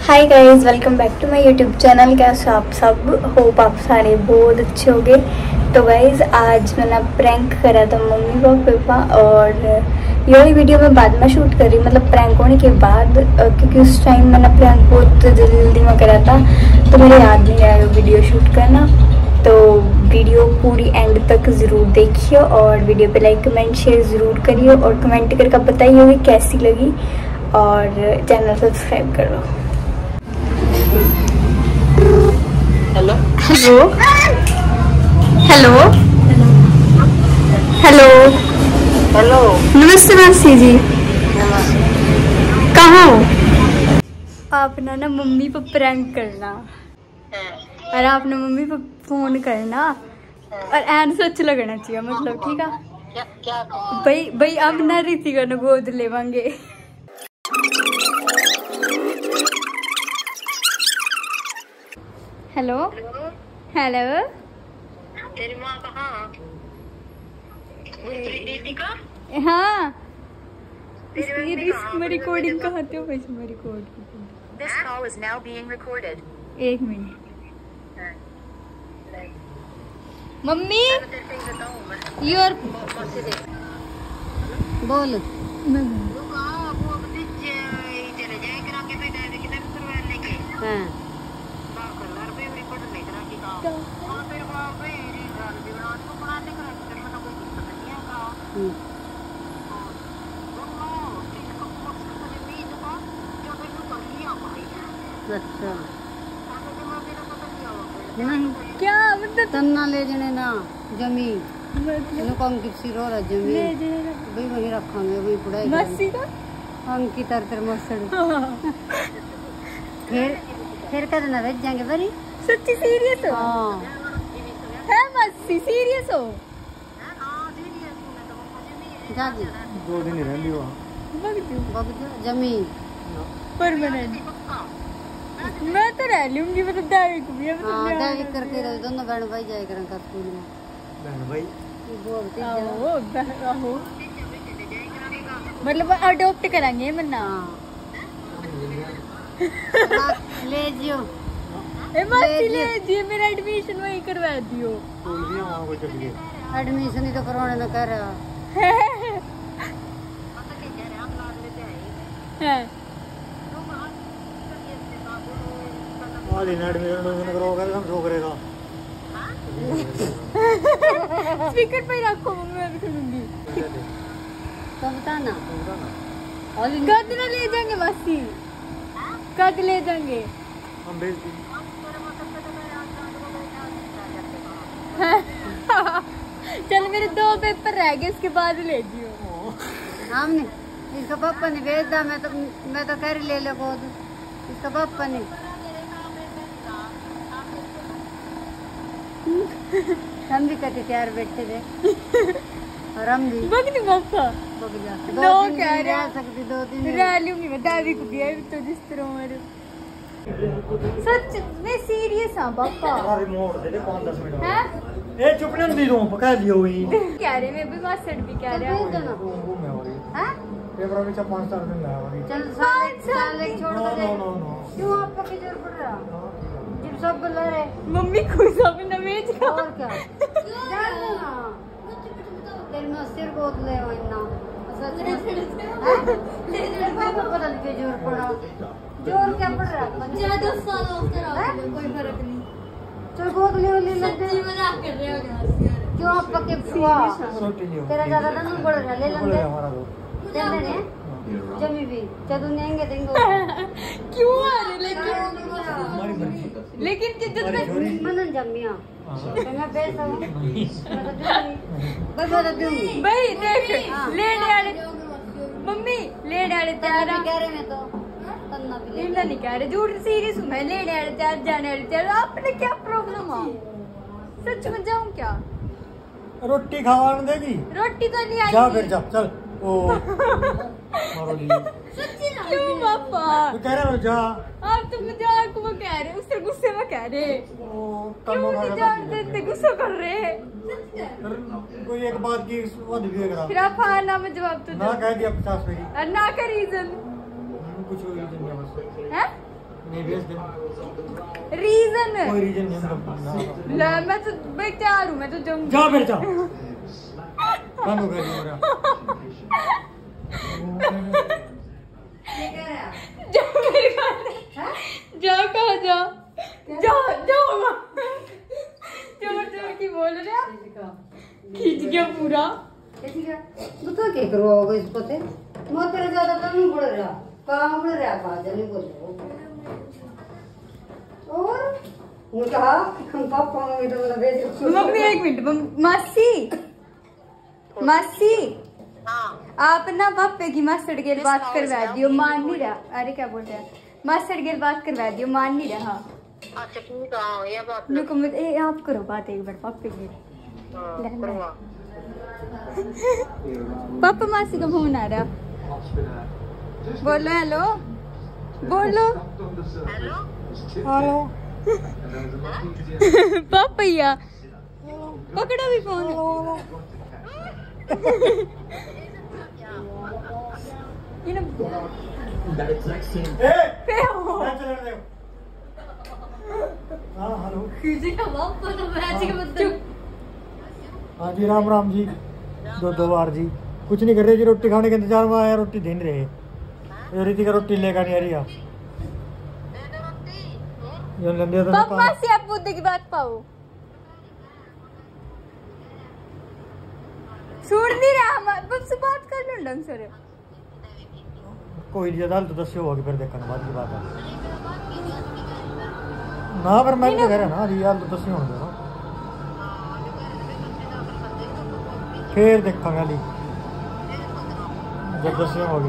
Hi guys, welcome back to my YouTube channel. कैसे आप सब? होप आप सारे बहुत अच्छे होंगे। तो गाइस आज मैंने प्रैंक करा था मम्मी पापा और ये वाली वीडियो मैं बाद में शूट कर रही हूँ, मतलब प्रैंक होने के बाद, क्योंकि उस टाइम मैंने प्रैंक बहुत जल्दी में करा था तो मुझे याद नहीं आया वो वीडियो शूट करना। तो वीडियो पूरी एंड तक ज़रूर देखिए और वीडियो पे लाइक कमेंट शेयर ज़रूर करिए और कमेंट करके बताइए कि कैसी लगी और चैनल सब्सक्राइब कर लो। Hello hello hello hello hello. नमस्ते मासी जी, नमस्ते। कहाँ हो आप? ना मम्मी पर प्रैंक करना और आपने मम्मी पर फोन करना और एंड सच लगना चाहिए, मतलब ठीक है? क्या भाई अब ना रीतिका ने गोद लेवांगे। हेलो हेलो, तेरी माँ कहाँ? रीतिका? हाँ मैं रिकॉर्डिंग कहाँ थे वैसे मैं record. This call is now being recorded. एक मिनट। मम्मी यूर बोल। हाँ अच्छा नहीं क्या मतलब तन्ना ले जने ना जमीन अंकित रो रहा जमीन भाई वही रखेंगे वही पढ़ाई मस्सी का अंकित तर मसड़ फिर करना भेज जाएंगे बरी सच्ची सीरियस हो? हाँ है मस्सी सीरियस हो? जा जी 2 दिन ही रहली वहाँ बगजो जमीन परमानेंट। मैं तो रह लूंगी, मतलब दावी को भी हाँ दावी करके रहे दोनों बहन भाई जाए करेंगे स्कूल में। बहन भाई बोलते आहो मतलब अडॉप्ट करेंगे मन्ना। हाँ ले जियो मस्सी ले जी, मेरा एडमिशन वही करवा दियो। बोल दिया वहाँ को चल गए। एडमिशन ही तो करवाने न कर रहा है। आज इन एडमिशन करोगे हम शो करेगा। स्पीकर पे रखो, मैं भी सुनूंगी। तो बताना कद ना ले जाएंगे मस्सी, कद ले जाएंगे? हम भेज देंगे। चल मेरे 2 पेपर रह गए, इसके बाद ले जियो। हमने इसका पापा ने भेज दा, मैं तो कर ले ले बहुत इसका पापा ने। हम भी कहते तैयार बैठे थे और हम भी बगनी पापा बग जा नो कह रहे रह सकती 2 दिन रह लूंगी मैं, दादी को भी है तो जिस तरह मेरे सच में सीरियस हां पापा। अरे मोड़ दे दे 5-10 मिनट हैं? ए चुप नहीं दी दूं पका लियो ही कह रहे मैं भी मास्टर भी कह रहा हूं। वो मैं हो रही हैं पेपर में 5-4 दिन लगा हो रही। चल साल एक छोड़ नो दे। नो नो नो क्यों आपको की जरूरत पड़ रहा? जब सब बुला रहे मम्मी खुश हो बिना भेज का और क्या जान दो ना तेरे में सिर गोद ले हो इतना सच में ले पापा पता नहीं क्यों जोर पड़ा। जोर क्या पड़ रहा? ज्यादा साल हो गया कोई फर्क नहीं। चल गोद ले लेते मजाक कर रहे हो क्यों आप पक्के फुआ रोटी नहीं तेरा ज्यादा नहीं बढ़ रहा ले लेंगे हमारा दो चल ले जमी भी चल नेंगे देंगे क्यों आ रहे लेकिन हमारी मर्जी लेकिन कितना मनन जमिया मैं पैसा हूं मैं तो दूंगी भाई देख लेने वाले मम्मी लेने वाले तैयार तेरा कह रहे मैं तो तन्ना भी ले इतना नहीं कह रहे, झूठ सीरियस हूँ मैं। लेने वाले तैयार जाने वाले तैयार, आपने क्या प्रॉब्लम है? सच में जाऊँ क्या? रोटी खावा देगी रोटी तो नहीं आई। जा फिर जा चल ओ मारो ली क्यों पापा? तू कह रहा है जा आप तो मजाक में कह रहे, उससे गुस्से में कह रहे। क्यों नहीं जानते, इतने गुस्सा कर रहे? कोई एक बात की फिर आप हाँ ना में जवाब तो ना कह दिया 50 में और ना का रीजन कुछ रीजन नहीं बस है नहीं भेज दे। रीजन कोई रीजन नहीं है। ला मैं तो भाई तैयार हूँ, मैं तो जम जा फिर जा। बंद हो गया मेरा। जा मेरे घर जा कहा जा जा जाओ जोर जोर की बोल रहा खींच गया पूरा। तू तो क्या करवाओगे इसको ते मैं तेरे ज्यादा काम नहीं पड़ रहा, काम पड़ रहा बात नहीं बोल और वो कहा हम पापा मम्मी तो मतलब भेज। मम्मी एक मिनट मासी मासी हाँ आप ना पापे की मास्टर के बात करवा दियो, मान नहीं रहा। अरे क्या बोल रहा है, मास्टर के बात करवा दियो, मान नहीं रहा। अच्छा ठीक है, ये बात रुको मत आप करो बात एक बार पापे की। करवा। पापा मासी का फोन आ रहा, बोलो हेलो बोलो हेलो हेलो पापैया पकड़ो भी फोन। ये ना पे हो। हाँ हेलो। चुप। हाँ जी राम राम जी। दो बार जी कुछ नहीं कर रहे जी, रोटी खाने के इंतजार में आया, रोटी दे नहीं रहे। ये रीति का रोटी लेकर नहीं आ रही है। ये लंबी तो पापा से आप बुद्धि की बात पाओ, सुन नहीं रहा हम से बात कर लो ढंग से। कोई नहीं, तो 10 होगी फिर देखना बाद की बात है ना। फिर मैं तो कह रहा ना जी यार, तो 10 होने दो फिर देखा ली जब 10 होगी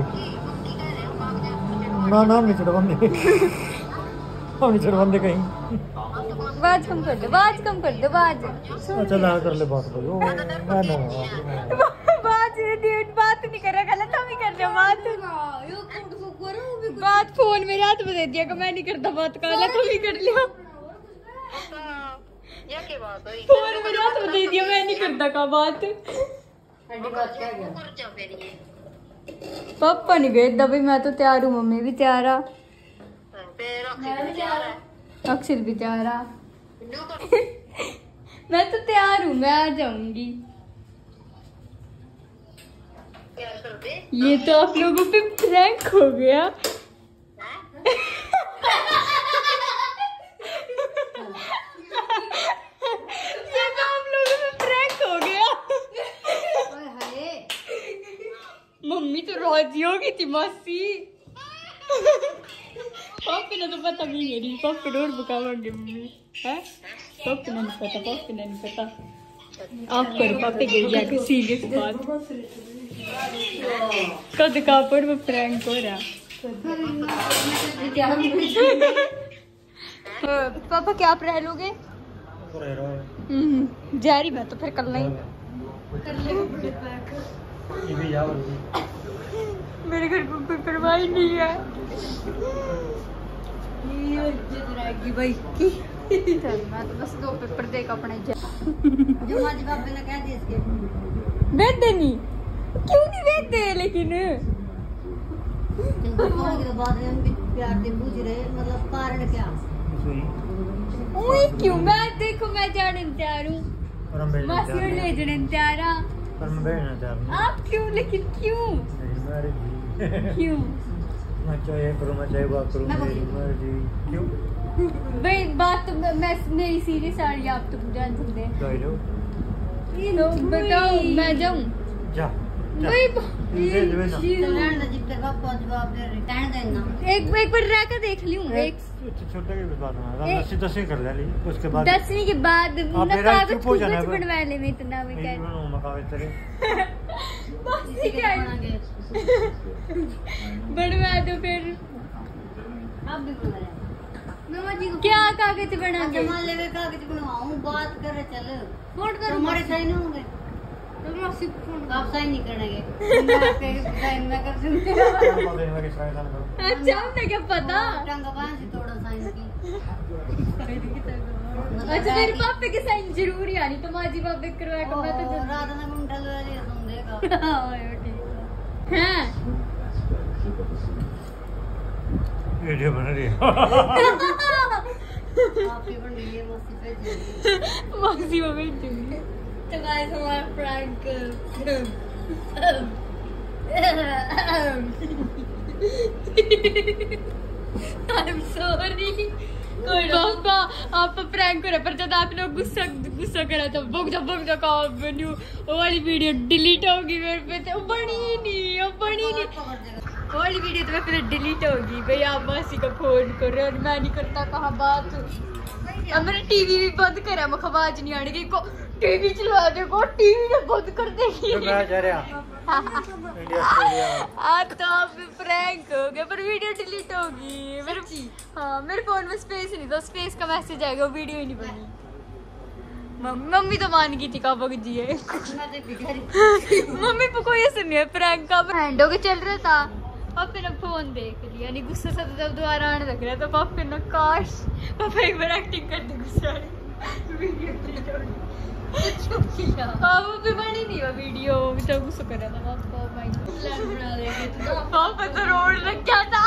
ना। नाम नहीं छोड़ बंदे हम नहीं छोड़ बंदे कहीं। बात कम कर दो, बात कम कर दो, बात अच्छा ना कर ले बात भाई। ओ मैं ना बात नहीं कर रहा, गलत हम ही कर रहे बात फोन मेरे हाथ में दे दिया कि मैं नहीं करता बात का, गलत हम ही कर लिया। ये क्या बात हुई? फोन मेरे हाथ में दे दिया, मैं नहीं करता का बात। पापा नहीं गए दबी, मैं तो तैयार हूँ, मम्मी भी तैयार है, अक्षर भी तैयार है। मैं तो तैयार हूँ, मैं आ जाऊंगी। ये तो आप लोगों पे प्रैंक हो गया। ये तो आप लोगों पे प्रैंक हो गया। मम्मी तो राजी होगी थी मासी। पापा ने तो पता भी नहीं, पापा डोर बुकावांगे मम्मी है। पापा ने नहीं पता, पापा ने नहीं पता। आप करो पापा के जाके सीरियस बात। कद का पर वो प्रैंक हो रहा। पापा क्या आप रह लोगे? जा रही मैं तो फिर कल नहीं। मेरे घर को कोई परवाह ही नहीं है। भाई मैं तो बस 2 पेपर देगा अपने जो माजी बाबे ने कह दिया इसके बेटे नहीं, क्यों नहीं देते लेकिन के बाद में भी प्यार से पूछ रहे, मतलब कारण क्या? ओए क्यों? मैं देखो मैं जाने तैयार हूँ, मासी और ले जाने तैयार हूँ। आप क्यों? लेकिन क्यों क्यों? मैं चाहे करूँ, मैं चाहे बात करूँ, मेरी मर्जी। क्यों भाई बात तो मैं मेरी सीरियस आ रही है, आप तो जान सकते हैं। तो बताओ मैं जाऊँ? जा भाई जवाब दे रिटर्न देना। एक बार रह कर देख लूँ। एक छोटे की बात ना 10 कर ले, उसके बाद 10वीं के बाद कागज बनवा ले। मैं इतना भी कह बनवा दो फिर। अब भी बोल रहे क्या कागज बना के? जमा लेवे कागज बनवाऊं, बात करे चल फोन कर, हमारे साइन होंगे तो आप साइन नहीं करेंगे। मैं कर दूंगी। अच्छा आपने क्या पता? थोड़ा साइन की। अच्छा मेरे पापे के साइन जरूरी आनी तो माजी पापे करवा के मैं तो रात में गुंडा ले लिया समझेगा। हैं वीडियो बन रही है। आपकी बन रही है मस्ती पे मौसी वो भेजूंगी। तो गाइस हमारा प्रैंक आई एम सॉरी। कोई पापा आप प्रैंक करा पर जब आप लोग गुस्सा करा तो बग जा का न्यू वो वाली वीडियो डिलीट होगी मेरे पे तो बनी नहीं वो वाली वीडियो तो मेरे पे डिलीट होगी। भाई आप मासी का फोन करो और मैं नहीं करता कहाँ बात। अब मैंने टीवी भी बंद करा मैं आवाज नहीं आने को टीवी चला देखो टीवी ने बंद कर देगी। तो आप प्रैंक हो गया पर वीडियो डिलीट होगी मेरे फोन में स्पेस नहीं था स्पेस का मैसेज आएगा वीडियो ही नहीं बनी। मम्मी तो मान गई थी का बग जी है मम्मी को कोई असर नहीं है प्रैंक का हैंड होके चल रहा था। पापा ने फोन देख लिया नहीं गुस्सा से जब दोबारा आने लग रहा तो पापा ने काश पापा एक बार एक्टिंग कर दे गुस्सा वीडियो डिलीट हो गई। पापा भी बनी नहीं वो वीडियो तो गुस्सा कर रहा था पापा माय प्लान बना देंगे पापा तो रोड लग गया था।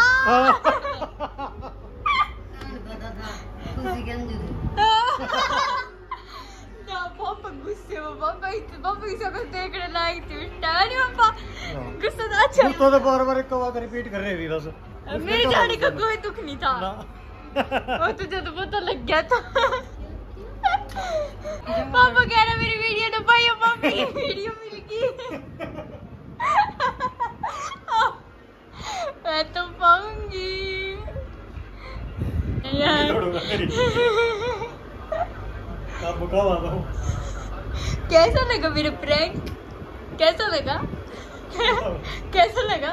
पापा गुस्से में पापा की सब देखने लायक थी नहीं पापा गुस्सा था। अच्छा तो बार-बार एक बात रिपीट कर रही थी बस मेरे जाने का कोई दुख नहीं था वो तुझे तो पता लग गया था। पापा कह रहे मेरी वीडियो ना पाई पापा की वीडियो मिल गई मैं तो पाऊंगी कैसा लगा मेरा प्रैंक कैसा लगा कैसा लगा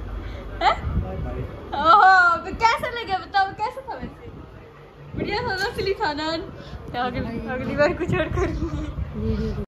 कैसा लगा बताओ कैसा था वैसे बढ़िया था असली था ना। अगली बार कुछ और करूंगी।